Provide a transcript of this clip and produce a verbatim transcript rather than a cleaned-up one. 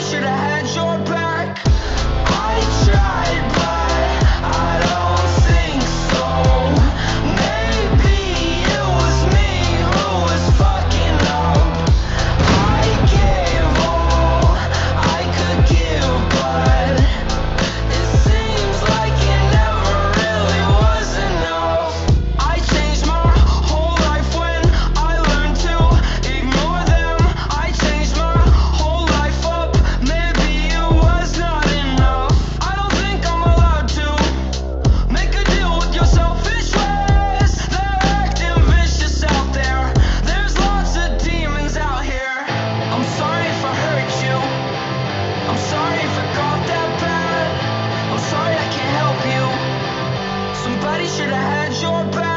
should have had your back. I tried, but I don't think so. Maybe it was me who was fucking up. I gave all I could give, but it seems like it never really was enough. I changed my whole life when I learned to ignore them. I changed my whole life up, maybe it was not enough. I don't think I'm allowed to make a deal with your selfish ways. They're acting vicious out there. There's lots of demons out here. I'm sorry if I hurt you. I'm sorry if it got that bad. I'm sorry I can't help you. Somebody should have had your back.